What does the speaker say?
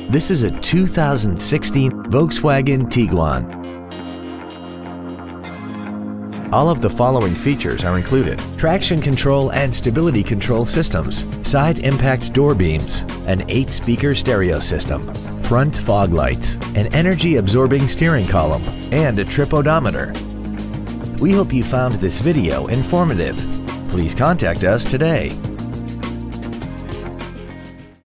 This is a 2016 Volkswagen Tiguan. All of the following features are included: traction control and stability control systems, side impact door beams, an 8-speaker stereo system, front fog lights, an energy-absorbing steering column, and a trip odometer. We hope you found this video informative. Please contact us today.